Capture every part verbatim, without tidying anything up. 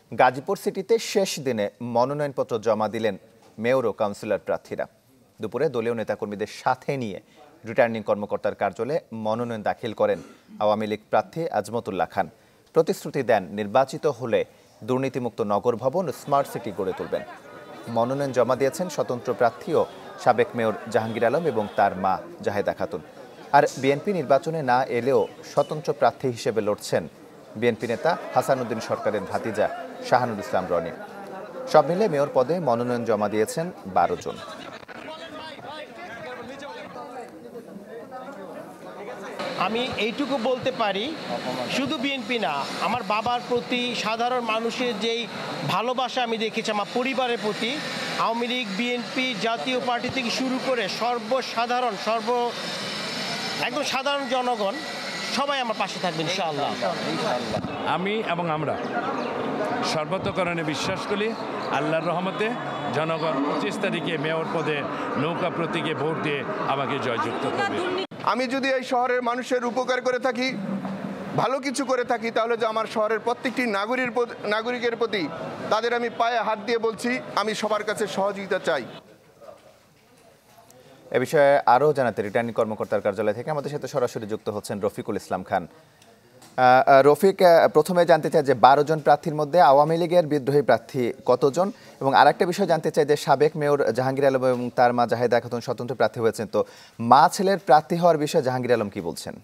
গাজীপুর সিটিতে শেষ দিনে মনোনয়নপত্র জমা দিলেন মেয়র ও কাউন্সিলর প্রার্থীরা। দুপুরে দলীয় নেতাকর্মীদের সাথে নিয়ে রিটার্নিং কর্মকর্তার কার্যালয়ে মনোনয়ন দাখিল করেন আওয়ামী লীগ প্রার্থী আজমতুল্লাহ খান। প্রতিশ্রুতি দেন নির্বাচিত হলে দুর্নীতিমুক্ত নগর ভবন স্মার্ট সিটি গড়ে তুলবেন। মনোনয়ন জমা দিয়েছেন স্বতন্ত্র প্রার্থী ও সাবেক মেয়র জাহাঙ্গীর আলম এবং তার মা জাহেদা খাতুন। আর বিএনপি নির্বাচনে না এলেও স্বতন্ত্র প্রার্থী হিসেবে লড়ছেন বিএনপি নেতা হাসানুদ্দিন সরকারের ভাতিজা শাহানুল ইসলাম রনি। সব মিলে মেয়র পদে মনোনয়ন জমা দিয়েছেন বারো জন। আমি এইটুকু বলতে পারি, শুধু বিএনপি না, আমার বাবার প্রতি সাধারণ মানুষের যেই ভালোবাসা আমি দেখেছি আমার পরিবারের প্রতি, আওয়ামী লীগ, বিএনপি, জাতীয় পার্টি থেকে শুরু করে সর্বসাধারণ সর্ব একদম সাধারণ জনগণ সবাই আমার পাশে থাকবে ইনশাআল্লাহ। আমি এবং আমরা সর্বতকরণে বিশ্বাস করি আল্লাহর রহমতে জনগণ পঁচিশ তারিখে মেয়র পদে নৌকা প্রতীকে ভোট দিয়ে আমাকে জয়যুক্ত করবে। আমি যদি এই শহরের মানুষের উপকার করে থাকি, ভালো কিছু করে থাকি, তাহলে যে আমার শহরের প্রত্যেকটি নাগরিক নাগরিকের প্রতি তাদের আমি পায়ে হাত দিয়ে বলছি আমি সবার কাছে সহযোগিতা চাই। এ বিষয়ে আরও জানাতে রিটার্নিং কর্মকর্তার কার্যালয় থেকে আমাদের সাথে সরাসরি যুক্ত হচ্ছেন রফিকুল ইসলাম খান। রফিক, প্রথমে জানতে চাই যে বারো জন প্রার্থীর মধ্যে আওয়ামী লীগের বিদ্রোহী প্রার্থী কতজন, এবং আরেকটা বিষয় জানতে চাই যে সাবেক মেয়র জাহাঙ্গীর আলম এবং তার মা জাহেদা খাতুন স্বতন্ত্র প্রার্থী হয়েছেন, তো মা ছেলের প্রার্থী হওয়ার বিষয়ে জাহাঙ্গীর আলম কি বলছেন?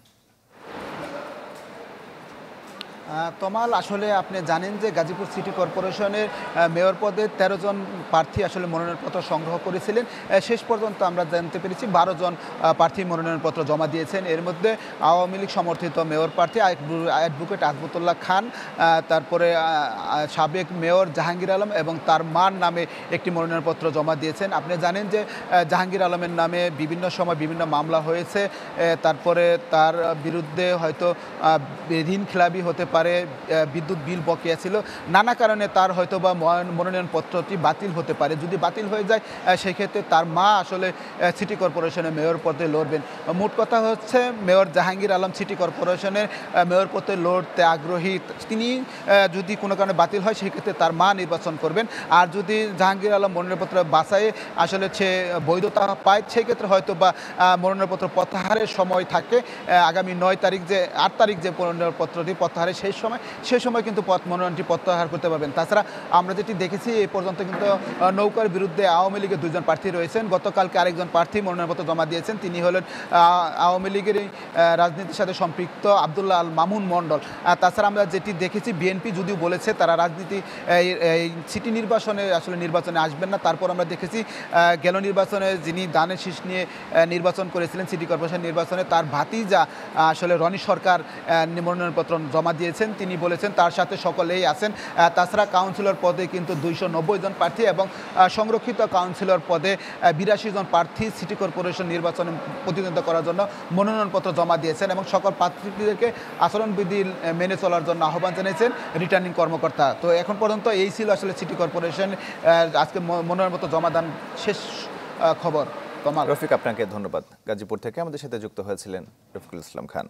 তমাল, আসলে আপনি জানেন যে গাজীপুর সিটি কর্পোরেশনের মেয়র পদে তেরো জন প্রার্থী আসলে মনোনয়নপত্র সংগ্রহ করেছিলেন। শেষ পর্যন্ত আমরা জানতে পেরেছি বারো জন প্রার্থী মনোনয়নপত্র জমা দিয়েছেন। এর মধ্যে আওয়ামী লীগ সমর্থিত মেয়র প্রার্থী অ্যাডভোকেট আজমতুল্লাহ খান, তারপরে সাবেক মেয়র জাহাঙ্গীর আলম এবং তার মার নামে একটি মনোনয়নপত্র জমা দিয়েছেন। আপনি জানেন যে জাহাঙ্গীর আলমের নামে বিভিন্ন সময় বিভিন্ন মামলা হয়েছে, তারপরে তার বিরুদ্ধে হয়তো ঋণ খেলাপি হতে পারে, বিদ্যুৎ বিল বকেয়া ছিল, নানা কারণে তার হয়তো বা মনোনয়নপত্রটি বাতিল হতে পারে। যদি বাতিল হয়ে যায় সেক্ষেত্রে তার মা আসলে সিটি কর্পোরেশনের মেয়র পদে লড়বেন। মোট কথা হচ্ছে মেয়র জাহাঙ্গীর আলম সিটি কর্পোরেশনের মেয়র পদে লড়তে আগ্রহী। তিনি যদি কোনো কারণে বাতিল হয় সেক্ষেত্রে তার মা নির্বাচন করবেন। আর যদি জাহাঙ্গীর আলম মনোনয়নপত্র বাছাইয়ে আসলে সে বৈধতা পায় সেক্ষেত্রে হয়তো বা মনোনয়নপত্র প্রত্যাহারের সময় থাকে। আগামী নয় তারিখ যে আট তারিখ যে মনোনয়নপত্রটি প্রত্যাহারের সেই সময় সেই সময় কিন্তু পথ মনোনয়নটি প্রত্যাহার করতে পারবেন। তাছাড়া আমরা যেটি দেখেছি এই পর্যন্ত কিন্তু নৌকার বিরুদ্ধে আওয়ামী লীগের দুইজন প্রার্থী রয়েছেন। গতকালকে আরেকজন প্রার্থী মনোনয়নপত্র জমা দিয়েছেন, তিনি হলেন আওয়ামী লীগের রাজনীতির সাথে সম্পৃক্ত আব্দুল্লাহ আল মামুন মণ্ডল। তাছাড়া আমরা যেটি দেখেছি বিএনপি যদিও বলেছে তারা রাজনীতি এই সিটি নির্বাচনে আসলে নির্বাচনে আসবেন না, তারপর আমরা দেখেছি গেল নির্বাচনে যিনি দানের শীষ নিয়ে নির্বাচন করেছিলেন সিটি কর্পোরেশন নির্বাচনে, তার ভাতিজা আসলে রনি সরকার মনোনয়নপত্র জমা দিয়েছেন। তিনি বলেছেন তার সাথে সকলেই আছেন। তাছাড়া কাউন্সিলর পদে কিন্তু দুইশো নব্বই জন প্রার্থী এবং সংরক্ষিত কাউন্সিলর পদে বিরাশি জন প্রার্থী সিটি কর্পোরেশন নির্বাচনে প্রতিদ্বন্দ্বিতা করার জন্য মনোনয়নপত্র জমা দিয়েছেন এবং সকল প্রার্থীদেরকে আচরণবিধি মেনে চলার জন্য আহ্বান জানিয়েছেন রিটার্নিং কর্মকর্তা। তো এখন পর্যন্ত এই ছিল আসলে সিটি কর্পোরেশন আজকে মনোনয়নপত্র জমা দান শেষ খবর। তোমার রফিক, আপনাকে ধন্যবাদ। গাজীপুর থেকে আমাদের সাথে যুক্ত হয়েছিলেন রফিকুল ইসলাম খান।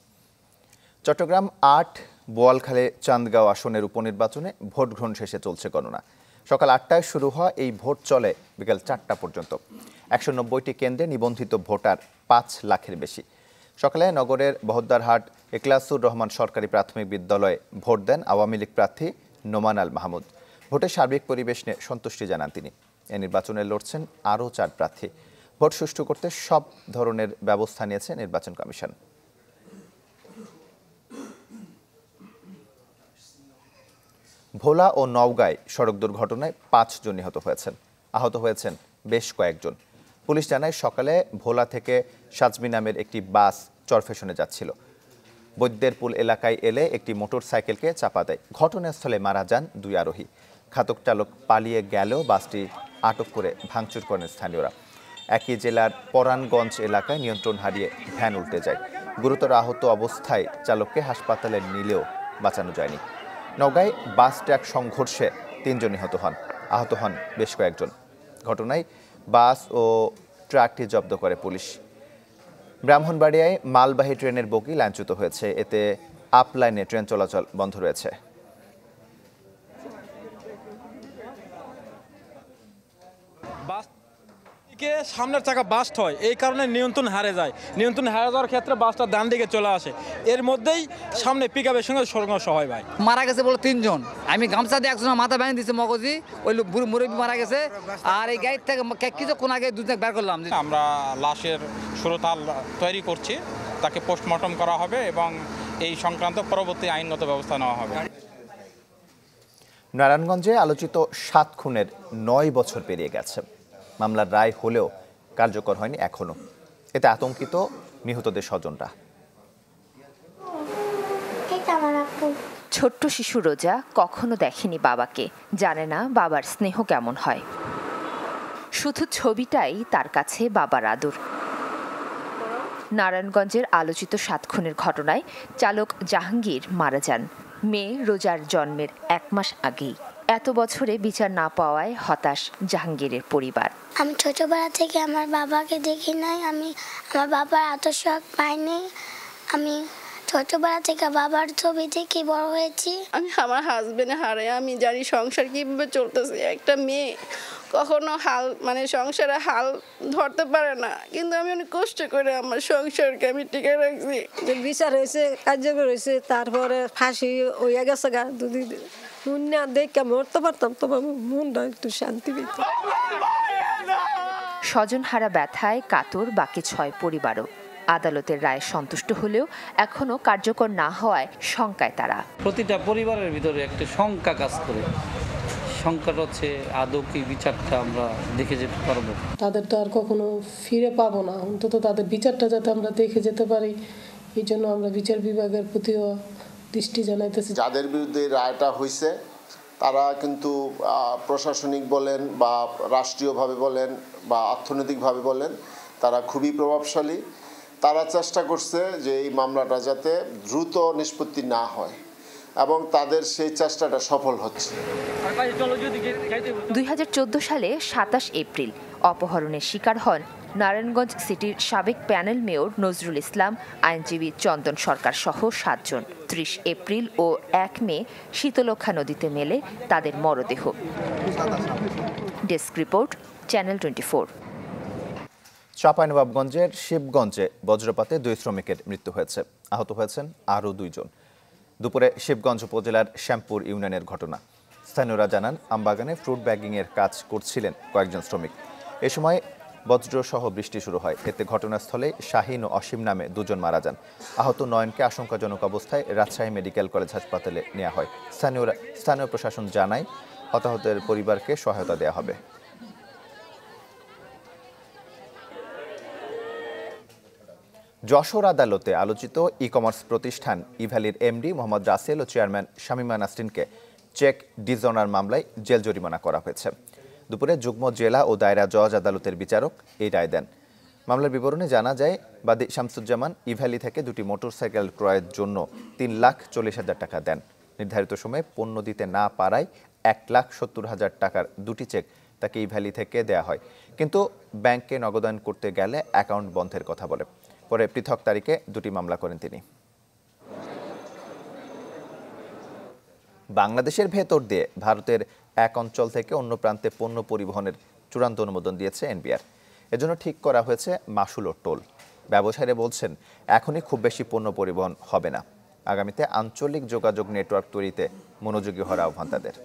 চট্টগ্রাম আট বোয়ালখালী চান্দগাঁও আসনের উপনির্বাচনে ভোট গ্রহণ শেষে চলছে গণনা। সকাল আটটায় শুরু হওয়া এই ভোট চলে বিকেল চারটা পর্যন্ত। একশো নব্বইটি কেন্দ্রে নিবন্ধিত ভোটার পাঁচ লাখের বেশি। সকালে নগরের বহদ্দারহাট ইখলাসুর রহমান সরকারি প্রাথমিক বিদ্যালয়ে ভোট দেন আওয়ামী লীগ প্রার্থী নোমান আল মাহমুদ। ভোটের সার্বিক পরিবেশ নিয়ে সন্তুষ্টি জানান তিনি। এ নির্বাচনে লড়ছেন আরও চার প্রার্থী। ভোট সুষ্ঠু করতে সব ধরনের ব্যবস্থা নিয়েছে নির্বাচন কমিশন। ভোলা ও নওগাঁয় সড়ক দুর্ঘটনায় পাঁচজন নিহত হয়েছেন, আহত হয়েছেন বেশ কয়েকজন। পুলিশ জানায় সকালে ভোলা থেকে সাজমি নামের একটি বাস চরফেশনে যাচ্ছিল। বৈদ্যেরপুল এলাকায় এলে একটি মোটর সাইকেলকে চাপা দেয়। ঘটনাস্থলে মারা যান দুই আরোহী। ঘাতক চালক পালিয়ে গেলেও বাসটি আটক করে ভাঙচুর করেন স্থানীয়রা। একই জেলার পরাণগঞ্জ এলাকায় নিয়ন্ত্রণ হারিয়ে ভ্যান উল্টে যায়। গুরুতর আহত অবস্থায় চালককে হাসপাতালে নিলেও বাঁচানো যায়নি। নওগাঁয় বাস ট্রাক সংঘর্ষে তিনজন নিহত হন, আহত হন বেশ কয়েকজন। ঘটনায় বাস ও ট্রাকটি জব্দ করে পুলিশ। ব্রাহ্মণবাড়িয়ায় মালবাহী ট্রেনের বগি লাইনচ্যুত হয়েছে, এতে আপ লাইনে ট্রেন চলাচল বন্ধ রয়েছে। বাস থেকে সামনের চাকা বাস্ট হয়, এই কারণে নিয়ন্ত্রণ হারে যায়। নিয়ন্ত্রণ হারে যাওয়ার ক্ষেত্রে বাসটা ডান দিকে চলে আসে, এর মধ্যেই সামনে পিক আপের সঙ্গে সংঘর্ষ হয় ভাই। মারা গেছে বলে তিনজন, আমি গামছা দিয়ে একজনের মাথা ভেঙে দিচ্ছে মগজি, ওই লোক বুড়ো মুরব্বী মারা গেছে। আর এই গাড়ি থেকে কিছুক্ষণ আগে দুধ বের করলাম। আমরা লাশের সুরতাল তৈরি করছি, তাকে পোস্টমর্টম করা হবে এবং এই সংক্রান্ত পরবর্তী আইনগত ব্যবস্থা নেওয়া হবে। নারায়ণগঞ্জে আলোচিত সাত খুনের নয় বছর পেরিয়ে গেছে। মামলার রায় হলেও কার্যকর হয়নি এখনো। এতে আতঙ্কিত নিহতদের স্বজনরা। ছোট্ট শিশু রোজা কখনো দেখেনি বাবাকে, জানে না বাবার স্নেহ কেমন হয়। শুধু ছবিটাই তার কাছে বাবার আদর। নারায়ণগঞ্জের আলোচিত সাত খুনের ঘটনায় চালক জাহাঙ্গীর মারা যান মেয়ে রোজার জন্মের এক মাস আগেই। এত বছরে বিচার না পাওয়ায় হতাশ জাহাঙ্গীরের পরিবার। আমি ছোটবেলা থেকে আমার বাবাকে দেখি নাই, আমি আমার বাবার আদর্শক পাইনি। আমি ছোটবেলা থেকে বাবার ছবি দেখে বড় হয়েছি। আমি আমার হাজবেন্ড হারে আমি জানি সংসার কিভাবে চলতেছে। একটা মেয়ে কখনো হাল মানে সংসারে হাল ধরতে পারে না, কিন্তু আমি অনেক কষ্ট করে আমার সংসারকে আমি টিকে রাখছি। যে বিচার হয়েছে, কার্যকর হয়েছে, তারপরে ফাঁসি হইয়া গেছে গা দুদিন না দেখে মরতে পারতাম, তবে আমার মনটা একটু শান্তি পেত। স্বজনহারা ব্যথায় কাতর বাকি ছয় পরিবারও। আদালতের রায় সন্তুষ্ট হলেও এখনো কার্যকর না হওয়ায় শঙ্কায় তারা। প্রতিটা পরিবারের ভিতরে একটা শঙ্কা কাজ করে। শঙ্কাটা হচ্ছে আদৌ কি বিচারটা আমরা দেখে যেতে পারবো। তাদের তো আর কখনো ফিরে পাবো না, অন্তত তাদের বিচারটা যাতে আমরা দেখে যেতে পারি, এই জন্য আমরা বিচার বিভাগের প্রতিও দৃষ্টি জানাইতেছি। যাদের বিরুদ্ধে রায়টা হয়েছে তারা কিন্তু প্রশাসনিক বলেন বা রাষ্ট্রীয়ভাবে বলেন বা অর্থনৈতিকভাবে বলেন তারা খুবই প্রভাবশালী। তারা চেষ্টা করছে যে এই মামলাটা যাতে দ্রুত নিষ্পত্তি না হয় এবং তাদের সেই চেষ্টাটা সফল হচ্ছে। দুই হাজার চোদ্দ সালে সাতাশ এপ্রিল অপহরণের শিকার হন নারায়ণগঞ্জ সিটির সাবেক প্যানেল মেয়র নজরুল ইসলাম, আইনজীবী চন্দন সরকার সহ সাতজন। ত্রিশ এপ্রিল ও এক মে শীতলক্ষা নদীতে মেলে তাদের মরদেহ। Desk report, channel twenty four. চাঁপাইনবাবগঞ্জের শিবগঞ্জে বজ্রপাতে দুই শ্রমিকের মৃত্যু হয়েছে, আহত হয়েছেন আরও দুইজন। দুপুরে শিবগঞ্জ উপজেলার শ্যামপুর ইউনিয়নের ঘটনা। স্থানীয়রা জানান আমবাগানে ফ্রুট ব্যাগিংয়ের কাজ করছিলেন কয়েকজন শ্রমিক। এ সময় বজ্রসহ বৃষ্টি শুরু হয়। এতে ঘটনাস্থলে শাহিন ও অসীম নামে দুজন মারা যান। আহত নয়নকে আশঙ্কাজনক অবস্থায় রাজশাহী মেডিকেল কলেজ হাসপাতালে নেওয়া হয়। স্থানীয়রা স্থানীয় প্রশাসন জানায় হতাহতের পরিবারকে সহায়তা দেওয়া হবে। যশোর আদালতে আলোচিত ই কমার্স প্রতিষ্ঠান ইভ্যালির এমডি মোহাম্মদ রাসেল ও চেয়ারম্যান শামীমা নাসরিনকে চেক ডিসঅনার মামলায় জেল জরিমানা করা হয়েছে। দুপুরে যুগ্ম জেলা ও দায়রা জজ আদালতের বিচারক এই রায় দেন। মামলার বিবরণে জানা যায়, বাদী শামসুজ্জামান ইভ্যালি থেকে দুটি মোটরসাইকেল ক্রয়ের জন্য তিন লাখ চল্লিশ হাজার টাকা দেন। নির্ধারিত সময়ে পণ্য দিতে না পারায় এক লাখ সত্তর হাজার টাকার দুটি চেক তাকে ইভ্যালি থেকে দেয়া হয়, কিন্তু ব্যাংকে নগদায়ন করতে গেলে অ্যাকাউন্ট বন্ধের কথা বলে। পরে পৃথক তারিখে দুটি মামলা করেন তিনি। বাংলাদেশের ভেতর দিয়ে ভারতের এক অঞ্চল থেকে অন্য প্রান্তে পণ্য পরিবহনের চূড়ান্ত অনুমোদন দিয়েছে এনবিআর। এজন্য ঠিক করা হয়েছে মাশুল ও টোল। ব্যবসায়ীরা বলছেন এখনই খুব বেশি পণ্য পরিবহন হবে না, আগামীতে আঞ্চলিক যোগাযোগ নেটওয়ার্ক তৈরিতে মনোযোগী হওয়ার আহ্বান তাদের।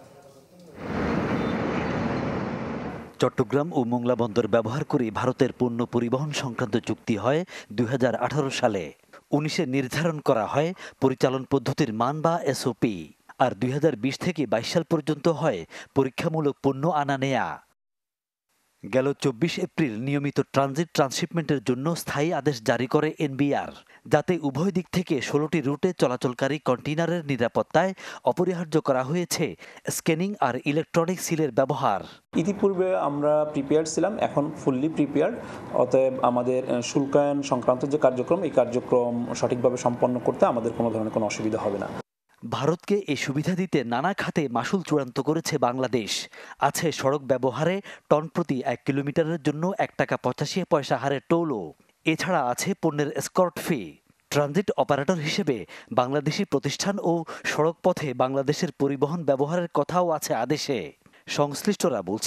চট্টগ্রাম ও মোংলা বন্দর ব্যবহার করে ভারতের পণ্য পরিবহন সংক্রান্ত চুক্তি হয় দুই হাজার আঠারো সালে। উনিশে নির্ধারণ করা হয় পরিচালন পদ্ধতির মান বা এসওপি, আর দুই হাজার বিশ থেকে বাইশ সাল পর্যন্ত হয় পরীক্ষামূলক পণ্য আনা নেয়া। গেল চব্বিশ এপ্রিল নিয়মিত ট্রানজিট ট্রান্সশিপমেন্টের জন্য স্থায়ী আদেশ জারি করে এনবিআর, যাতে উভয় দিক থেকে ষোলোটি রুটে চলাচলকারী কন্টেইনারের নিরাপত্তায় অপরিহার্য করা হয়েছে স্ক্যানিং আর ইলেকট্রনিক সিলের ব্যবহার। ইতিপূর্বে আমরা প্রিপেয়ার্ড ছিলাম, এখন ফুললি প্রিপেয়ার্ড। অতএব আমাদের শুল্কায়ন সংক্রান্ত যে কার্যক্রম, এই কার্যক্রম সঠিকভাবে সম্পন্ন করতে আমাদের কোনো ধরনের কোনো অসুবিধা হবে না। ভারতকে এই সুবিধা দিতে নানা খাতে মাশুল চূড়ান্ত করেছে বাংলাদেশ। আছে সড়ক ব্যবহারে টন প্রতি এক কিলোমিটারের জন্য এক টাকা পঁচাশি পয়সা হারে টোলও। এছাড়া আছে পণ্যের এসকর্ট ফি। ট্রানজিট অপারেটর হিসেবে বাংলাদেশি প্রতিষ্ঠান ও সড়ক পথে বাংলাদেশের পরিবহন ব্যবহারের কথাও আছে আদেশে। সংশ্লিষ্টরা বলছেন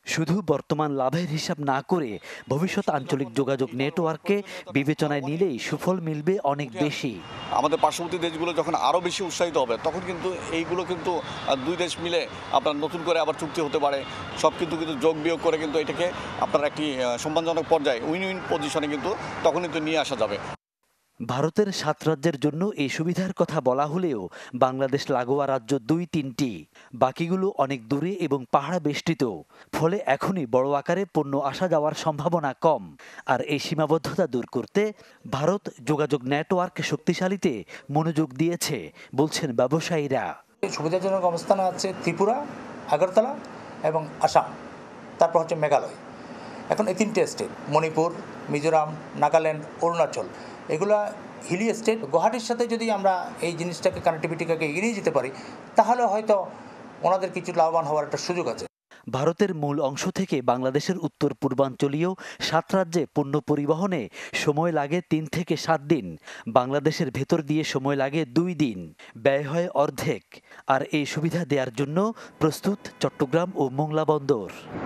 শুধু বর্তমান লাভের হিসাব না করে ভবিষ্যৎ আঞ্চলিক যোগাযোগ নেটওয়ার্ককে বিবেচনায় নিলেই সুফল মিলবে অনেক বেশি। আমাদের পার্শ্ববর্তী দেশগুলো যখন আরও বেশি উৎসাহিত হবে তখন কিন্তু এইগুলো কিন্তু দুই দেশ মিলে আপনার নতুন করে আবার চুক্তি হতে পারে। সব কিন্তু কিন্তু যোগ বিয়োগ করে কিন্তু এটাকে আপনার একটি সম্মানজনক পর্যায়ে উইন উইন পজিশনে কিন্তু তখন কিন্তু নিয়ে আসা যাবে। ভারতের সাত রাজ্যের জন্য এই সুবিধার কথা বলা হলেও বাংলাদেশ লাগোয়া রাজ্য দুই তিনটি, বাকিগুলো অনেক দূরে এবং পাহাড় বেষ্টিত। ফলে এখনই বড় আকারে পণ্য আসা যাওয়ার সম্ভাবনা কম। আর এই সীমাবদ্ধতা দূর করতে ভারত যোগাযোগ নেটওয়ার্ক শক্তিশালীতে মনোযোগ দিয়েছে বলছেন ব্যবসায়ীরা। সুবিধাজনক অবস্থানে আছে ত্রিপুরা, আগরতলা এবং আসাম, তারপর হচ্ছে মেঘালয়। এখন এই তিনটে স্টেট, মণিপুর, মিজোরাম, নাগাল্যান্ড, অরুণাচল, এগুলা হিলি স্টেট। গুয়াহাটির সাথে যদি আমরা এই জিনিসটাকে কানেক্টিভিটিকে এগিয়ে নিয়ে যেতে পারি তাহলে হয়তো ওনাদের কিছু লাভবান হওয়ার একটা সুযোগ আছে। ভারতের মূল অংশ থেকে বাংলাদেশের উত্তর পূর্বাঞ্চলীয় সাত রাজ্যে পণ্য পরিবহনে সময় লাগে তিন থেকে সাত দিন, বাংলাদেশের ভেতর দিয়ে সময় লাগে দুই দিন, ব্যয় হয় অর্ধেক। আর এই সুবিধা দেওয়ার জন্য প্রস্তুত চট্টগ্রাম ও মোংলা বন্দর।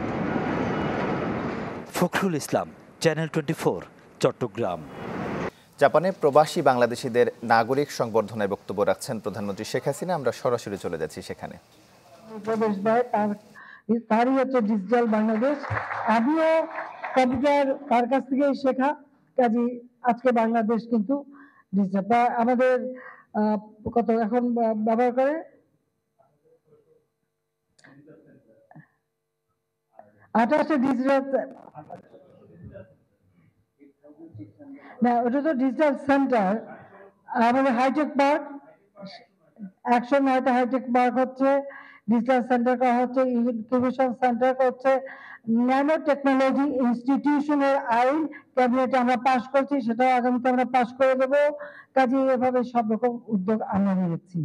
Fakhrul Islam, channel twenty four, Chattogram. জাপানে প্রবাসী বাংলাদেশিদের নাগরিক সংবর্ধনায় বক্তব্য রাখছেন প্রধানমন্ত্রী শেখ হাসিনা। আমরা সরাসরি চলে যাচ্ছি সেখানে। প্রবেশ ভাই তার তারই হচ্ছে ডিজিটাল বাংলাদেশ। আমিও কম্পিউটার তার কাছ থেকেই শেখা, কাজে আজকে বাংলাদেশ কিন্তু ডিজিটাল আমাদের কত এখন ব্যবহার করে আঠাশে ডিজিটাল না, ওটা তো ডিজিটাল সেন্টার। আমাদের হাইটেক পার্ক, একশো নয়টা হাইটেক পার্ক হচ্ছে, ডিজিটাল সেন্টারটা হচ্ছে, ইনকিউবেশন সেন্টার হচ্ছে, ন্যানো টেকনোলজি ইনস্টিটিউশনের আইন ক্যাবিনেটে আমরা পাশ করছি, সেটাও আগামীতে আমরা পাশ করে দেবো। কাজে এভাবে সব রকম উদ্যোগ আমরা নিয়েছি।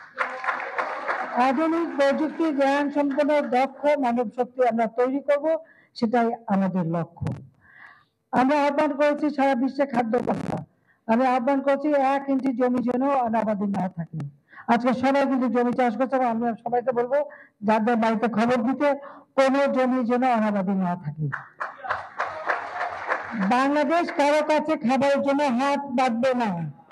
আধুনিক প্রযুক্তি জ্ঞান সম্পন্ন দক্ষ মানব শক্তি আমরা তৈরি করব, সেটাই আমাদের লক্ষ্য। আমরা আহ্বান করেছি সারা বিশ্বে খাদ্য কথা, আমি আহ্বান করছি এক ইঞ্চি জমি যেন অনাবাদি না থাকে। আজকে সবাই কিন্তু জমি চাষ করছে, আমি সবাইকে বলবো যাদের বাড়িতে খবর দিতে কোনো জমি যেন অনাবাদি না থাকে। বাংলাদেশ কারো কাছে খাবারের জন্য হাত বাঁধবে না।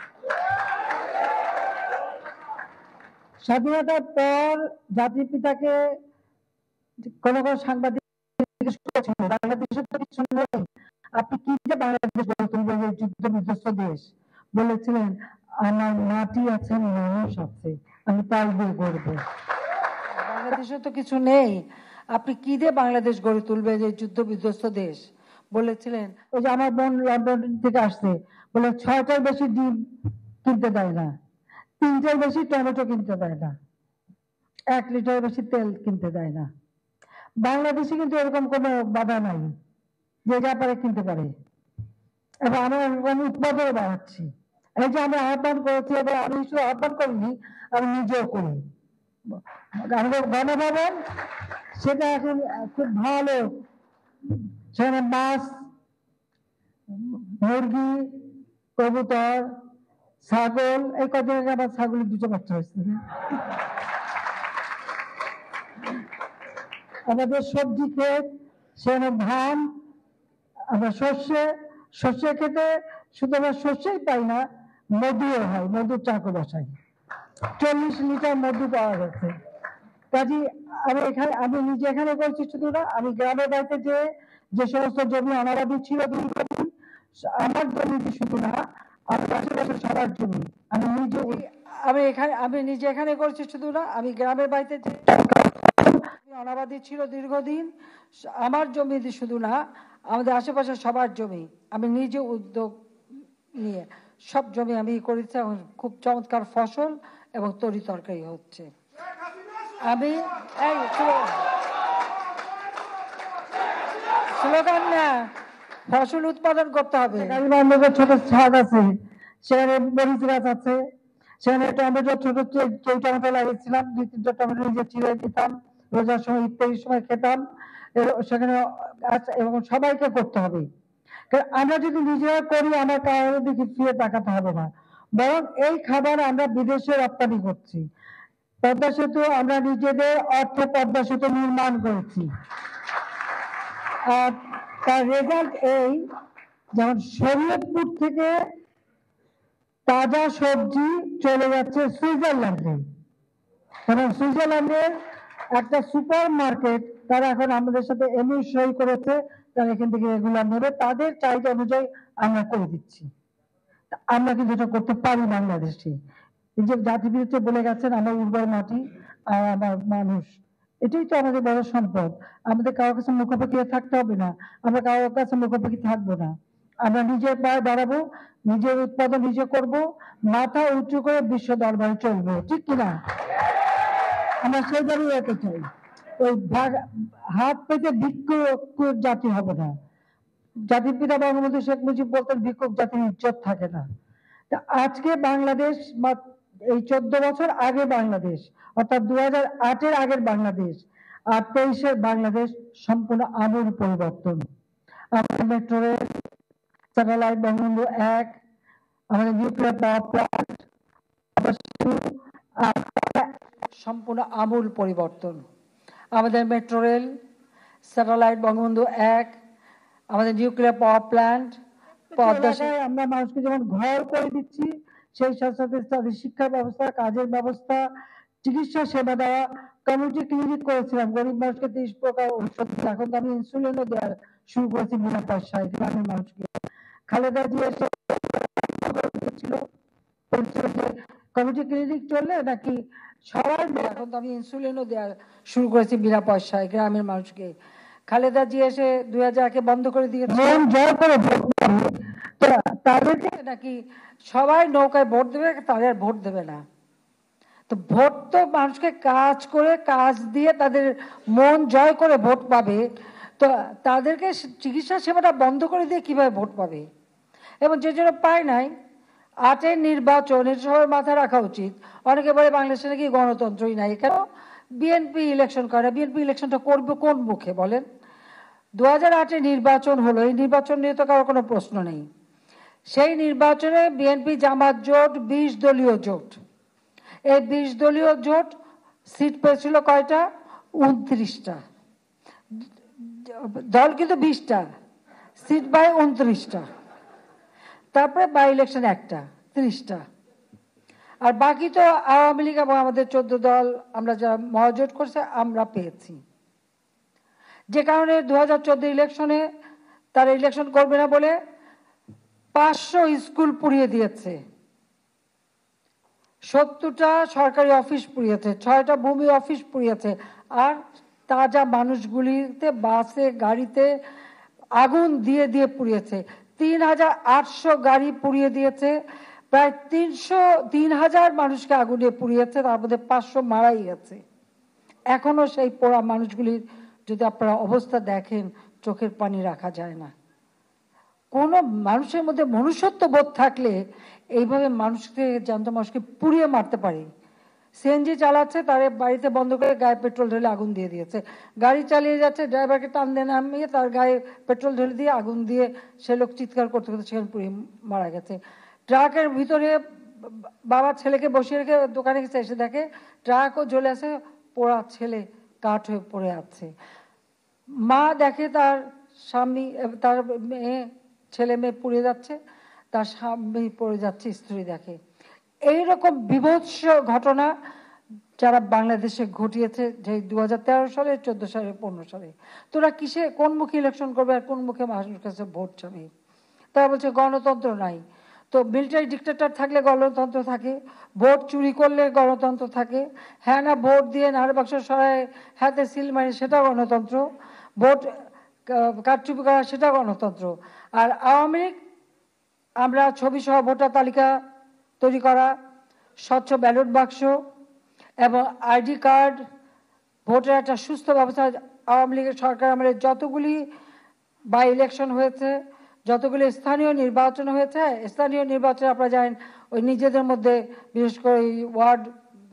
স্বাধীনতার পর জাতির পিতাকে কোন কোন সাংবাদিক বাংলাদেশের তো কিছু নেই, আপনি কি যে বাংলাদেশ গড়ে তুলবেন যুদ্ধ বিধ্বস্ত দেশ, বলেছিলেন আমার মাটি আছে, মানুষ আছে, আমি তাই দিয়ে গড়বো। বাংলাদেশে তো কিছু নেই, আপনি কি দিয়ে বাংলাদেশ গড়ে তুলবে যে যুদ্ধ বিধ্বস্ত দেশ, বলেছিলেন। ওই যে আমার বোন লন্ডন থেকে আসছে, বলে ছয়টার বেশি ডিম কিনতে দেয় না, তিনটার বেশি টমেটো কিনতে দেয় না, এক লিটারের বেশি তেল কিনতে দেয় না। বাংলাদেশে কিন্তু এরকম কোনো বাধা নাই যে ব্যাপারে কিনতে পারে, এবং আমরা উৎপাদনও বাড়াচ্ছি। এই যে আমি আহ্বান করেছি, এবং আমি শুধু আহ্বান করিনি, আমি নিজেও করি। আমাদের গণভবন সেটা এখন খুব ভালো, সেখানে মাছ, মুরগি, কবুতর, ছাগল, এই কদিন আগে আমার ছাগলের দুটো বাচ্চা হয়েছে। আমাদের সবজি ক্ষেত, সেখানে ধান, আমরা শস্যে শস্যের ক্ষেত্রে শুধু আমরা শস্যই পাই না, মধুও হয়, মধুর চাকও বসাই, চল্লিশ লিটার মধু পাওয়া গেছে। কাজে আমি এখানে আমি নিজে এখানে করছি শুধু না, আমি গ্রামের বাড়িতে যে যে সমস্ত জমি অনাবাদি ছিল দীর্ঘদিন, আমার জমি শুধু না, আমার আশেপাশে সবার জমি আমি নিজে আমি এখানে আমি নিজে এখানে করছি শুধু না, আমি গ্রামের বাড়িতে যে অনাবাদি ছিল দীর্ঘদিন, আমার জমি শুধু না, আমাদের আশেপাশে সবার জমি আমি নিজে উদ্যোগ নিয়ে সব জমি আমি করেছি, এবং খুব চমৎকার ফসল এবং তরি তরকারি হচ্ছে। আমি এই স্লোগান না, ফসল উৎপাদন করতে হবে। ছোট ছাদ আছে, সেখানে মরিচ গাছ আছে, সেখানে টমেটো ছোট কেউ টমেটো লাগিয়েছিলাম, দুই তিনটা টমেটো নিজে ছিঁড়ে দিতাম, রোজার সময় ইত্যাদির সময় খেতাম। সেখানে এবং সবাইকে করতে হবে, কারণ আমরা যদি নিজেরা করি আমার কারোর দিকে ফিরে তাকাতে হবে না, বরং এই খাবার আমরা বিদেশে রপ্তানি করছি। পদ্মা সেতু আমরা নিজেদের অর্থে পদ্মা সেতু নির্মাণ করেছি, আর তার রেজাল্ট এই, যেমন শরীয়তপুর থেকে তাজা সবজি চলে যাচ্ছে সুইজারল্যান্ডে, এবং সুইজারল্যান্ডের একটা সুপার মার্কেট তারা এখন আমাদের সাথে এমইউ সই করেছে, তারা এখান থেকে রেগুলার নেবে, তাদের চাহিদা অনুযায়ী আমরা করে দিচ্ছি। আমরা কিন্তু এটা করতে পারি বাংলাদেশে। এই যে জাতিবিদ্যা বলে গেছেন আমার উর্বর মাটি আর আমার মানুষ, এটাই তো আমাদের বড় সম্পদ। আমাদের কারোর কাছে মুখোমুখি থাকতে হবে না, আমরা কারোর কাছে মুখোমুখি থাকবো না। আমরা নিজের পায়ে দাঁড়াবো, নিজের উৎপাদন নিজে করব, মাথা উঁচু করে বিশ্ব দরবারে চলবো, ঠিক কিনা? আমরা সেইভাবেই যেতে চাই। ওই হাত পেতে ভিক্ষুক জাতি হবে না। জাতির পিতা বঙ্গবন্ধু শেখ মুজিব বলতেন ভিক্ষুক জাতির ইজ্জত থাকে না। তা আজকে বাংলাদেশ বা এই চোদ্দ বছর আগে বাংলাদেশ, অর্থাৎ দু হাজার আটের আগের বাংলাদেশ আর তেইশের বাংলাদেশ সম্পূর্ণ আমূল পরিবর্তন। আমাদের মেট্রো রেল, স্যাটেলাইট বঙ্গবন্ধু এক, আমাদের নিউক্লিয়ার পাওয়ার প্ল্যান্ট সম্পূর্ণ আমূল পরিবর্তন। আমাদের মেট্রো রেল, স্যাটেলাইট বঙ্গবন্ধু এক, আমাদের নিউক্লিয়ার পাওয়ার প্ল্যান্ট, আমরা মানুষকে যেমন ঘর করে দিচ্ছি, সেই সাথে সাথে তাদের শিক্ষা ব্যবস্থা, কাজের ব্যবস্থা, চিকিৎসা সেবা দেওয়া, কমিউনিটি ক্লিনিক করেছিলাম, গরিব মানুষকে তিরিশ প্রকার ঔষধ, এখন তো আমি ইনসুলিনও দেওয়ার শুরু করেছি বিনা পয়সায় গ্রামের মানুষকে। খালেদা জিয়া ছিল কমিউনিটি ক্লিনিক চললে নাকি সবার, এখন তো আমি ইনসুলিনও দেওয়ার শুরু করেছি বিনা পয়সায় গ্রামের মানুষকে। খালেদা জিয়া এসে দুই হাজার একে বন্ধ করে দিয়েছে, তাদেরকে নাকি সবাই নৌকায় ভোট দেবে, তাদের ভোট দেবে না। তো ভোট তো মানুষকে কাজ করে, কাজ দিয়ে তাদের মন জয় করে ভোট পাবে, তো তাদেরকে চিকিৎসা সেবাটা বন্ধ করে দিয়ে কিভাবে ভোট পাবে? এবং যে জন্য পায় নাই, আটের নির্বাচন এটা সবার মাথায় রাখা উচিত। অনেকে বলে বাংলাদেশে নাকি গণতন্ত্রই নাই, কেন বিএনপি ইলেকশন করে? বিএনপি ইলেকশনটা করবে কোন মুখে বলেন? দু হাজার আটে নির্বাচন হলো, এই নির্বাচন নিয়ে তো কারো কোনো প্রশ্ন নেই। সেই নির্বাচনে বিএনপি জামাত জোট বিশ দলীয় জোট, এই বিশ দলীয় জোট সিট পেয়েছিল কয়টা? উনত্রিশটা। দল কিন্তু বিশটা, সিট পায় উনত্রিশটা। তারপরে বাই ইলেকশন একটা, ত্রিশটা। আর বাকি তো আওয়ামী লীগ এবং আমাদের চোদ্দ দল আমরা যারা মহাজোট করছে আমরা পেয়েছি, যে কারণে দু হাজার চোদ্দ ইলেকশনে তারা ইলেকশন করবে না বলে পাঁচশো স্কুল পুড়িয়ে দিয়েছে, সত্তরটা সরকারি অফিস পুড়িয়েছে, ছয়টা ভূমি অফিস পুড়িয়েছে, আর তাজা মানুষগুলিতে বাসে গাড়িতে আগুন দিয়ে দিয়ে পুড়িয়েছে। তিন হাজার আটশো গাড়ি পুড়িয়ে দিয়েছে, প্রায় তিনশো তিন হাজার মানুষকে আগুনে পুড়িয়েছে, তার মধ্যে পাঁচশো মারাই গেছে। এখনো সেই পোড়া মানুষগুলির যদি আপনারা অবস্থা দেখেন, চোখের পানি রাখা যায় না। কোনো মানুষের মধ্যে মনুষ্যত্ব বোধ থাকলে এইভাবে মানুষকে, জ্যান্ত মানুষকে পুড়িয়ে মারতে পারে। সিএনজি চালাচ্ছে, তার বাড়িতে বন্ধ করে গায়ে পেট্রোল ঢেলে আগুন দিয়ে দিয়েছে, গাড়ি চালিয়ে যাচ্ছে, ড্রাইভারকে টান দিয়ে নামিয়ে তার গায়ে পেট্রোল ঢেলে দিয়ে আগুন দিয়ে সে লোক চিৎকার করতে করতে সেখানে পুড়িয়ে মারা গেছে। ট্রাকের ভিতরে বাবা ছেলেকে বসিয়ে রেখে দোকানে গেছে, এসে দেখে ট্রাকও জ্বলে আছে, পোড়া ছেলে কাঠ হয়ে পড়ে আছে। মা দেখে তার স্বামী, তার মেয়ে, ছেলে মেয়ে পুড়ে যাচ্ছে, তার স্বামী পড়ে যাচ্ছে, স্ত্রী দেখে। এইরকম বিভৎস ঘটনা যারা বাংলাদেশে ঘটিয়েছে, যে দু হাজার তেরো সালে, চোদ্দ সালে, পনেরো সালে। তোরা কিসে, কোন মুখে ইলেকশন করবে আর কোন মুখে মানুষের কাছে ভোট চাবে? তারা বলছে গণতন্ত্র নাই। তো মিলিটারি ডিক্টেটর থাকলে গণতন্ত্র থাকে, ভোট চুরি করলে গণতন্ত্র থাকে, হ্যাঁ না ভোট দিয়ে নাড়ু বাক্স সরায় হাতে সিল মারি সেটা গণতন্ত্র, ভোট কারচুপি করা সেটা গণতন্ত্র। আর আওয়ামী লীগ, আমরা ছবি সহ ভোটার তালিকা তৈরি করা, স্বচ্ছ ব্যালট বাক্স এবং আইডি কার্ড, ভোটের একটা সুস্থ ব্যবস্থা। আওয়ামী লীগের সরকার আমাদের যতগুলি বাই ইলেকশন হয়েছে, যতগুলি স্থানীয় নির্বাচন হয়েছে, স্থানীয় নির্বাচনে আপনারা জানেন ওই নিজেদের মধ্যে, বিশেষ করে ওয়ার্ড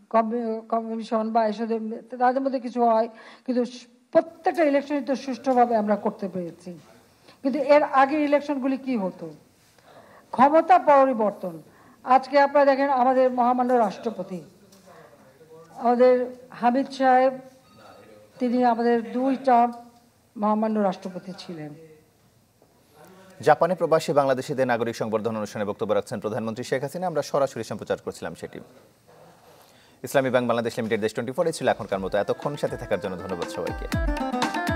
কমিশন বা এসব তাদের মধ্যে কিছু হয়, কিন্তু প্রত্যেকটা ইলেকশনই তো সুষ্ঠুভাবে আমরা করতে পেরেছি। কিন্তু এর আগের ইলেকশনগুলি কি হতো? ক্ষমতা পরিবর্তন। আজকে আপনারা দেখেন আমাদের মহামান্য রাষ্ট্রপতি, আমাদের হামিদ সাহেব, তিনি আমাদের দুই টার্ম মহামান্য রাষ্ট্রপতি ছিলেন। জাপানে প্রবাসী বাংলাদেশিদের নাগরিক সংবর্ধনা অনুষ্ঠানে বক্তব্য রাখছেন প্রধানমন্ত্রী শেখ হাসিনা। আমরা সরাসরি সম্প্রচার করছিলাম সেটি। Islami bank Bangladesh limited Desh twenty four ছিল এখনকার মতো। এতক্ষণ সাথে থাকার জন্য ধন্যবাদ সবাইকে।